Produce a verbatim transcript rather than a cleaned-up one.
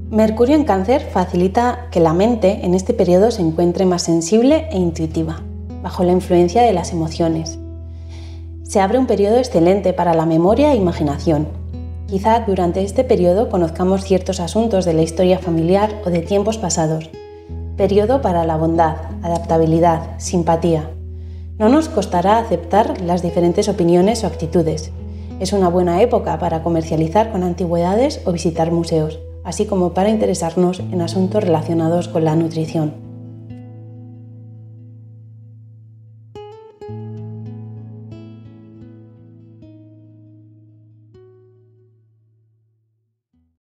Mercurio en Cáncer facilita que la mente en este periodo se encuentre más sensible e intuitiva, bajo la influencia de las emociones. Se abre un periodo excelente para la memoria e imaginación. Quizá durante este periodo conozcamos ciertos asuntos de la historia familiar o de tiempos pasados. Periodo para la bondad, adaptabilidad, simpatía. No nos costará aceptar las diferentes opiniones o actitudes. Es una buena época para comercializar con antigüedades o visitar museos, así como para interesarnos en asuntos relacionados con la nutrición.